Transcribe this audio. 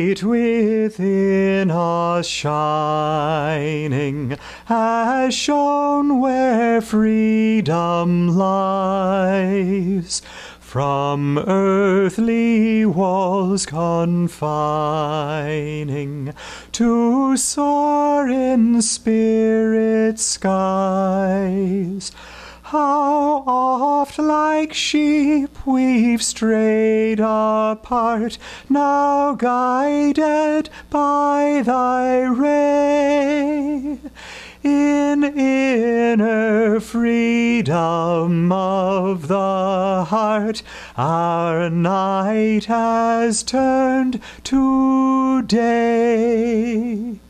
light within us shining has shone where freedom lies, from earthly walls confining, to soar in spirit skies. How oft like sheep we've strayed apart, now guided by thy ray. In inner freedom of the heart, our night has turned to day.